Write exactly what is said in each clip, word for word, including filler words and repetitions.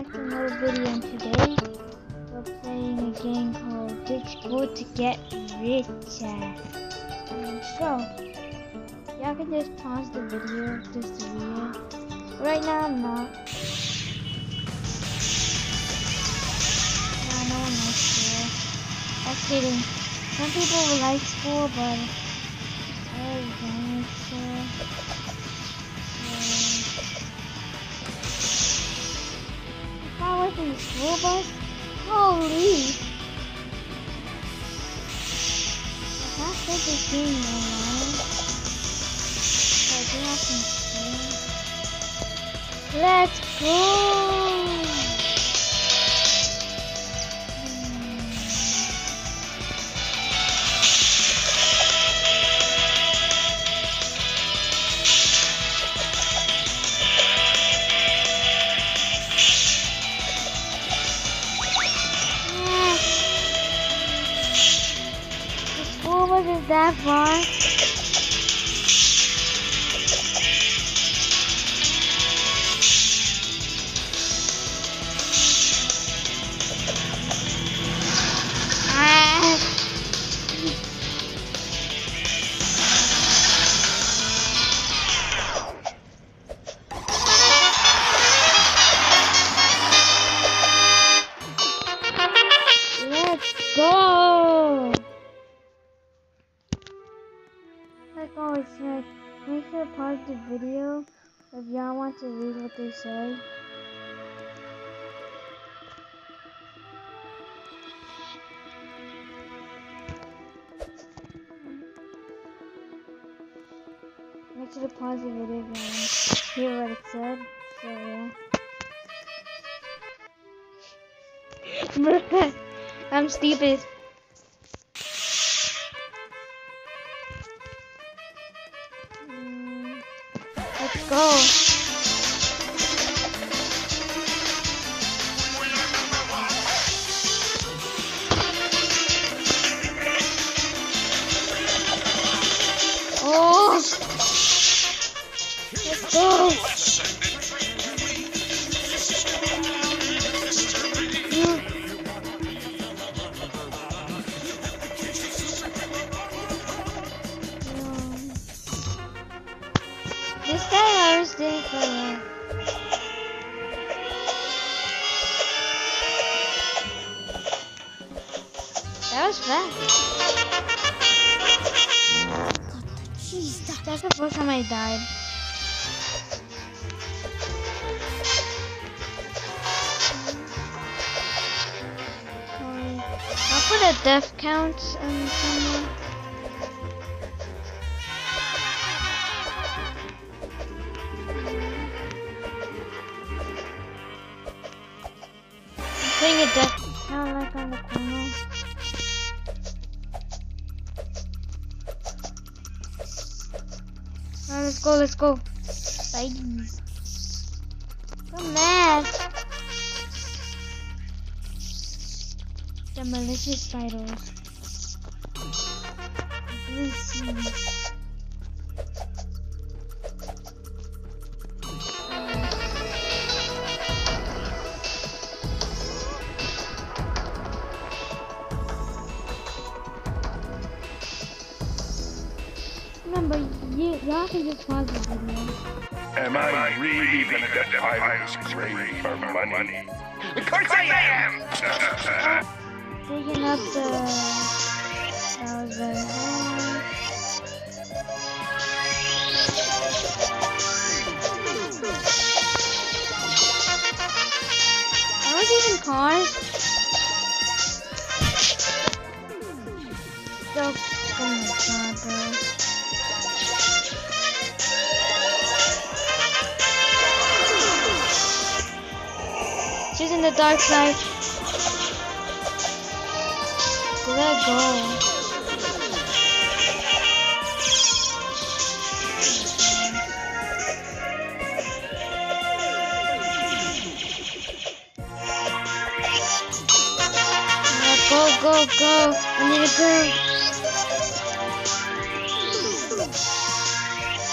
back to another video, and today we're playing a game called Ditch to Get Richer. Um, so, y'all can just pause the video just to read it. Right now I'm not. No, no one likes school. I'm kidding. Some people will like school, but I don't like school. I was in the school bus? Holy! I can't play this game online. So I do have some school. Let's go! Is that far? Ah. Let's go! Like always said, make sure to pause the video if y'all want to read what they say. Make sure to pause the video if you want to hear what it said. So yeah. I'm stupid. Let's go. Oh, let's go. This guy always did for me. That was fast. Jeez, that's the first time I died. I'll put a death count in somewhere. Putting a death count like on the corner. Alright, let's go, let's go. Spidey. So mad. The malicious spiders. Let's see. Remember, y'all can just pause the video. Am I really gonna defy this grave for money? Of course I am! Digging up the... That was very hard. That was even cars. So, oh my god, bro. She's in the dark side. Let go. Right, go, go, go. I need to go.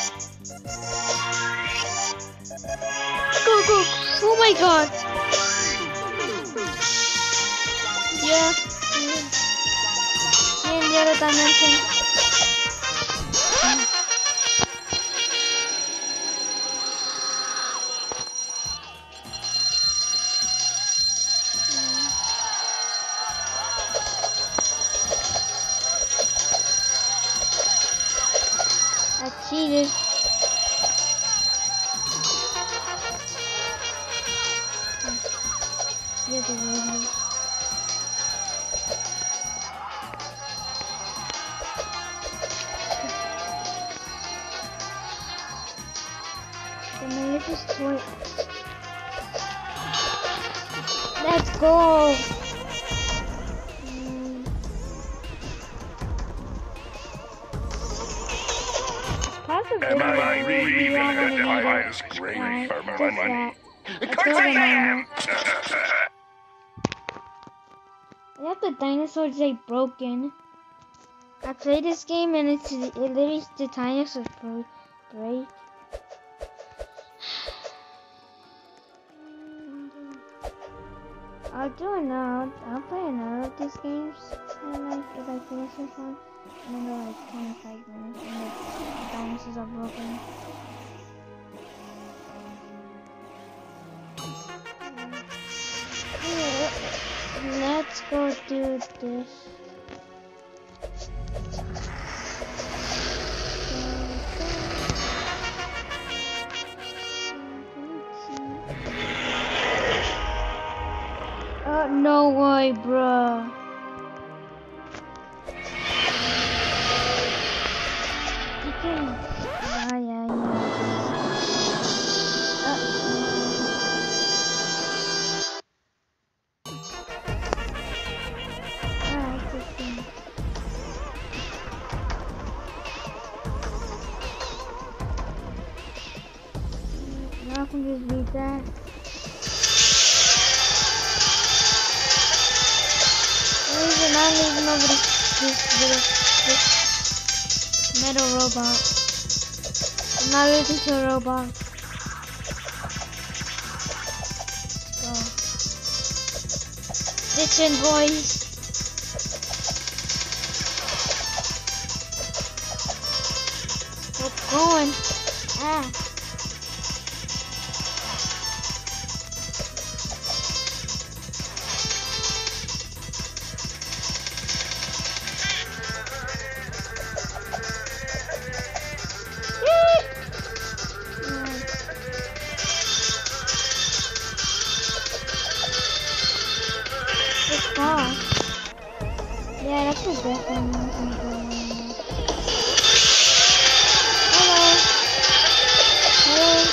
Go, go. Oh my god. Yeah. See in the other dimension. I cheated. Yeah, the radio. The malicious toy. Let's go. Mm. Possibly. Am I really Yeah, gonna I'm get gonna high need as it. grave Right, for just money? that. Of I course told I him I am! I have the dinosaurs like broken. I played this game and it's it literally the dinosaurs break. break. I'll do another. I'll play another of these games and like if I finish this one, and then go like twenty-five minutes and the dinosaurs are broken. Yeah. Let's go do this. Oh, no way, bro. You can. Yeah, yeah, yeah. Uh, alright, this thing. Now I can just read that. I'm even not leaving over this, this little, this metal robot. I'm not losing to a robot. Let's go. Ditching, boys. Keep going. Ah. Yeah, that's a good one. Hello. Hello.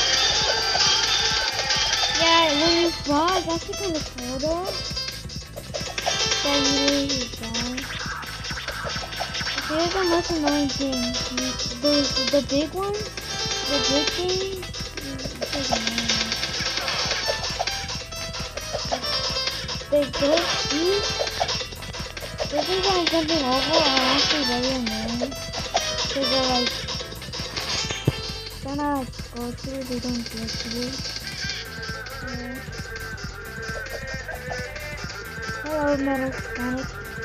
Yeah, when you fall, it's actually kind of cool though. That you really die. Here's the most annoying thing. The, the big one, the big thing, it's like annoying. The good see? The things I'm jumping over are actually very annoying. Because they're like, kind of like go to, they don't get to you. Yeah. Hello, Metal Sonic.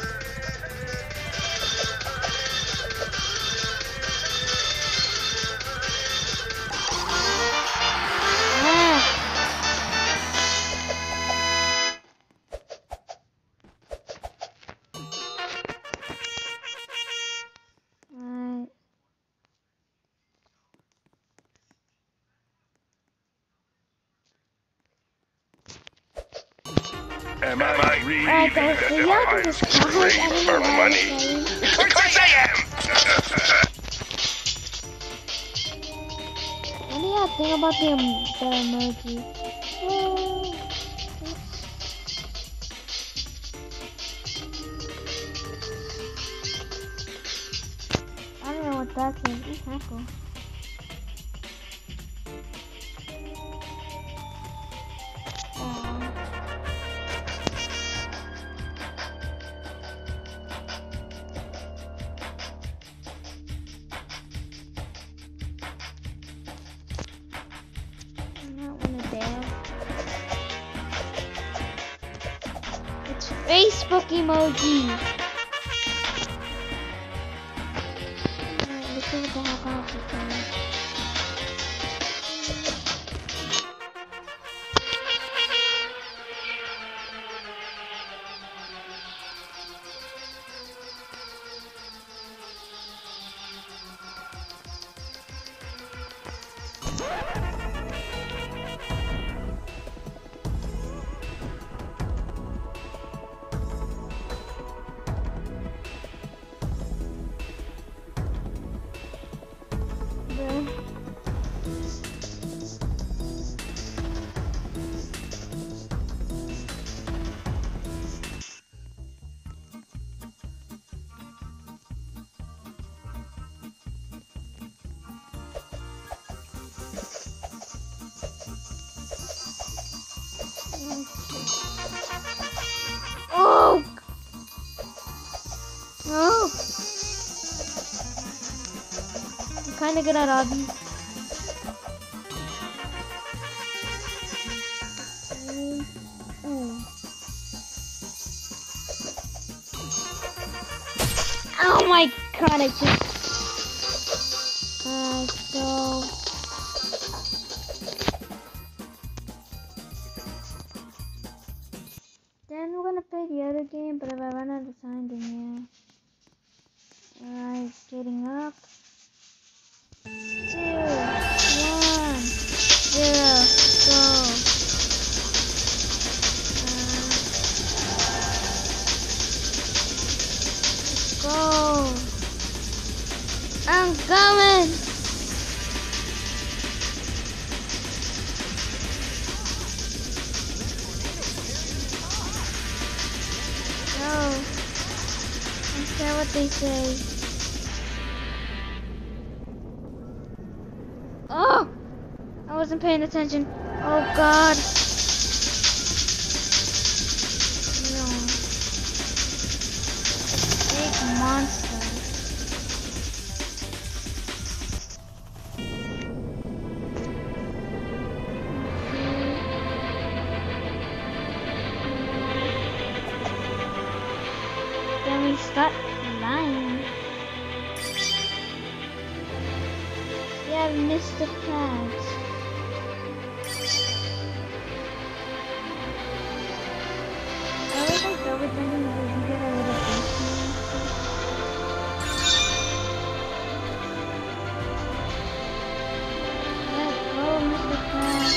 Am I really Alright gonna guys, so get y'all high can as just comment. grave I don't for know why I'm money? saying. Of course I am! What do y'all think about the, um, the emoji? Oh, I don't know what that is. It's kind of cool. Um, I don't want to dance. Facebook emoji. Alright, let's see what the heck happens. Oh! No! I'm kinda good at obby. Oh my god, I just... Uh, so... Then we're gonna play the other game, but if I run out of time, then yeah. Alright, getting up. Two, one, zero, go. Uh, go. I'm coming. No. I don't care what they say. Oh! I wasn't paying attention. Oh god. No. Big monster. Then we start flying. Yeah, Mister Krabs. I was like double jumping because you get a little boost. Let's go, Mister Krabs.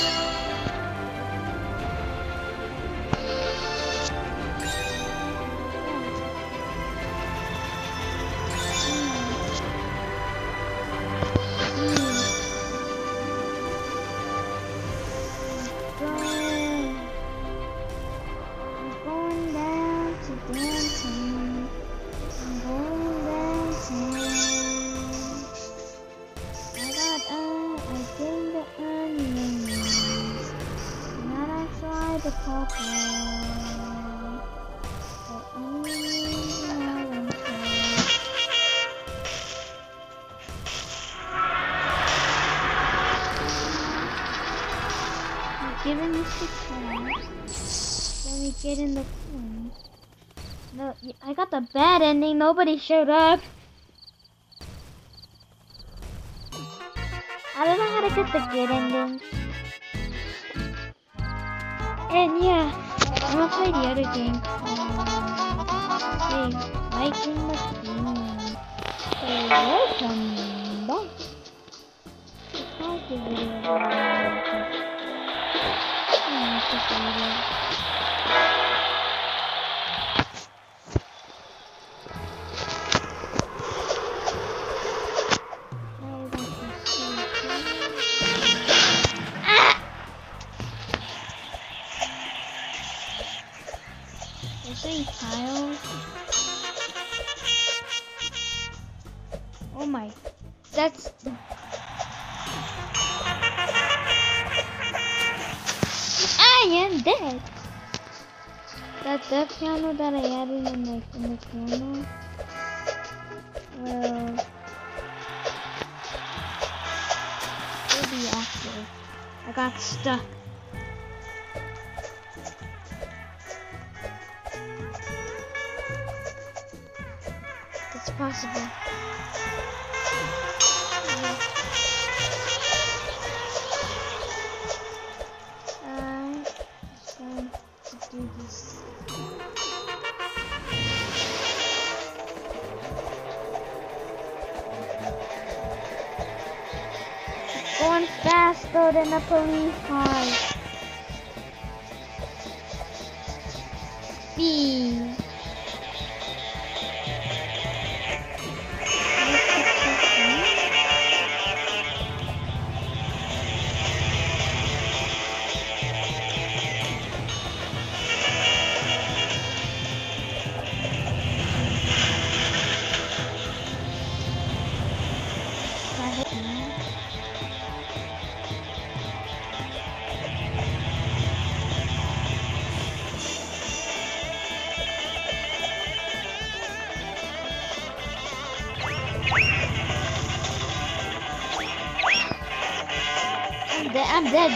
The purple. Giving us the chance. Then we get in the coins. No, I got the bad ending. Nobody showed up. I don't know how to get the good ending. And yeah, I'm gonna play the other game called Hey, Liking Machine. So welcome back. Pause the video. Oh, it's just a video. Three tiles. Oh my, that's I am dead. That death piano that I added in the in the corner. Well, it'll be after. I got stuck. it's possible. I'm just going to do this. Going faster than a police car. Speed. I'm dead.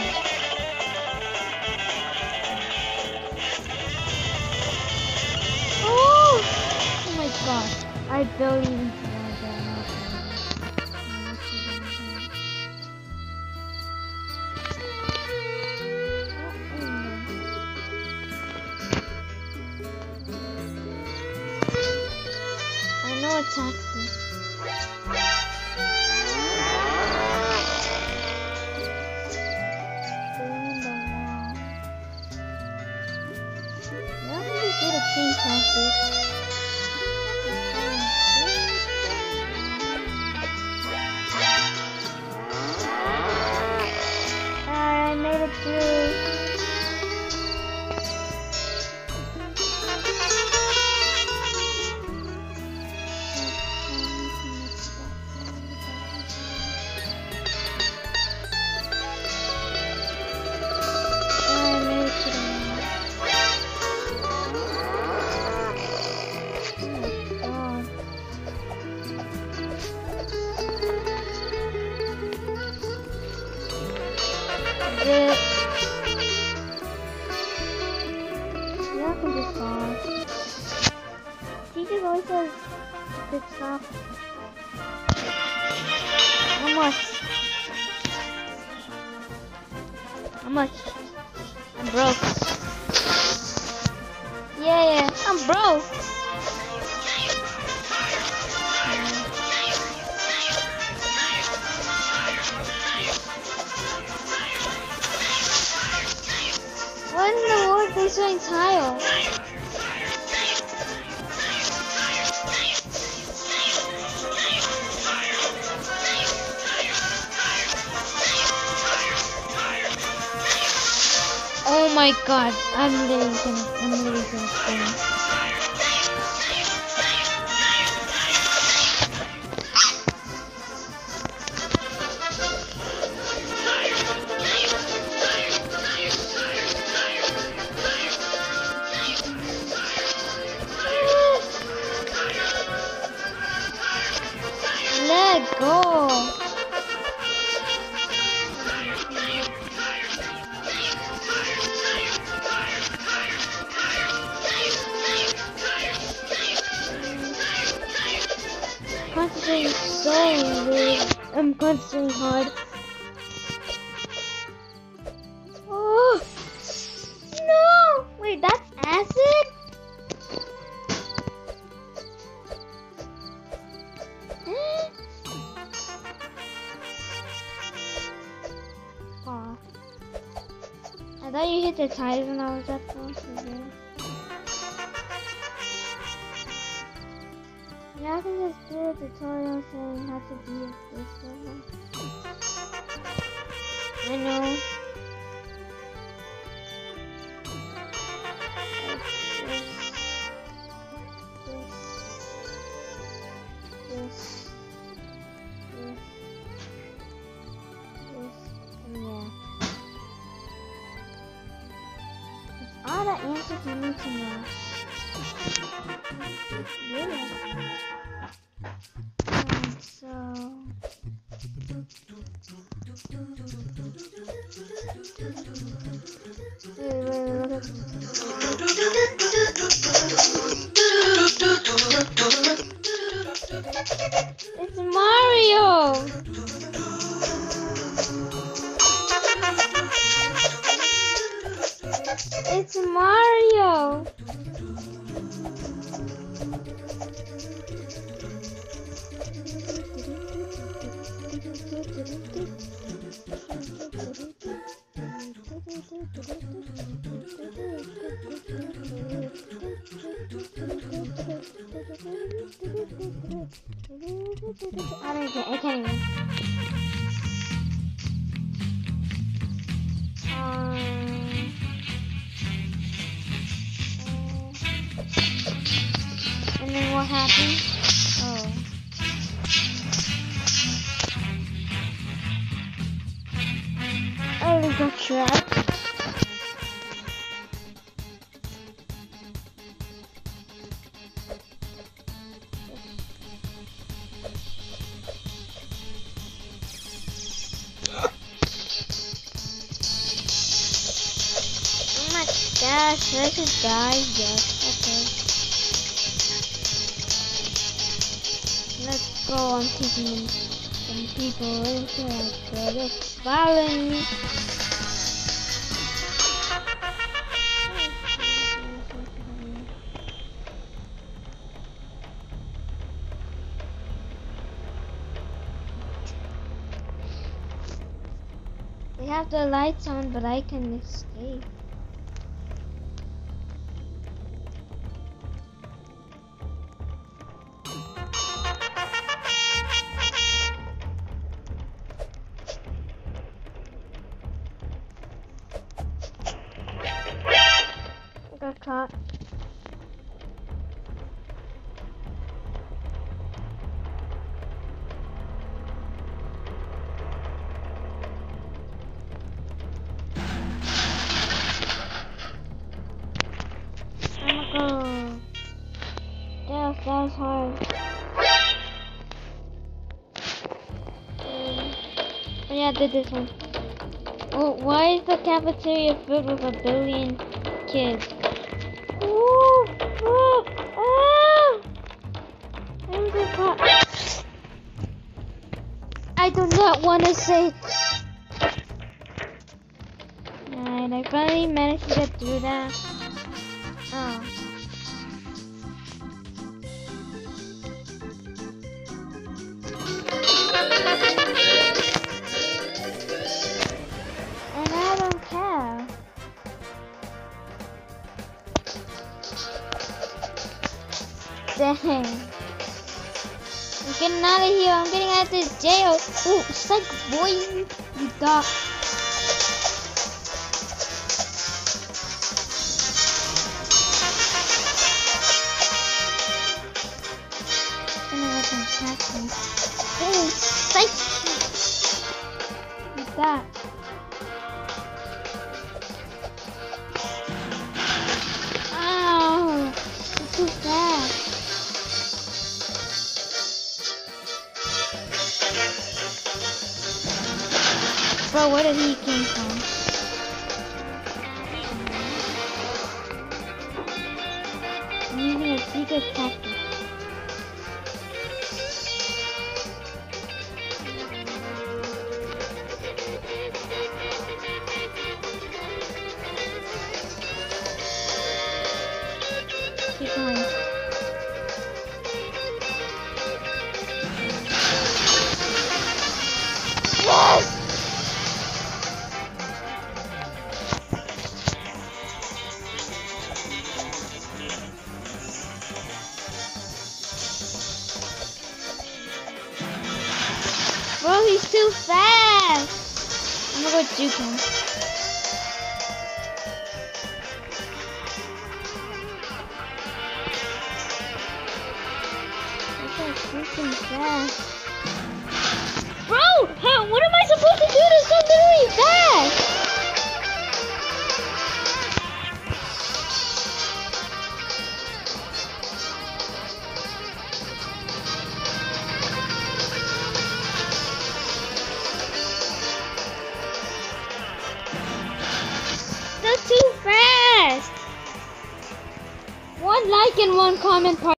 Oh! Oh my god. I barely even survived that. I know a taxi. King Classic. I made it through. I made it through. It. Yeah, I can just pause. Teacher always says good stuff. How much? How much? I'm broke. Yeah, I'm broke. What in the world is doing tile? Oh my god, I'm literally gonna, I'm literally gonna scream. Let go. Concentrating so weird. I'm concentrating hard. Oh no! Wait, that's acid? Aw. I thought you hit the tires when I was up close. Yeah, I can just do a tutorial saying how to do this level. I know. This, this, this, this, and yeah. It's all the answers you need to know. Yeah. Um, so. Wait, wait, look at It's Mario. I don't get. I can't even. Um, and then what happened? Oh. I got trapped. Gosh, I just died. Yes, okay. Let's go. I'm taking some people into it. So they're following me. They have the lights on, but I can escape. Got caught. I'm gonna go. Yeah, that was hard. Um, oh yeah, I did this one. Oh, why is the cafeteria filled with a billion kids? Ooh, oh, oh. I'm so caught. I do not want to say. Alright, I finally managed to get through that. Oh. And I don't care. Dang. I'm getting out of here. I'm getting out of this jail. Ooh, psych boy. You got. And I can catch me. Ooh, psych. You got. Ow. It's too fast. Bro, where did he came from? I'm using a secret tactic. Keep going. Yes! Bro, he's too fast. I'm gonna go juke him. He's so freaking fast. Bro, how, what am I supposed to do to so literally fast? That's too fast. One like and one comment.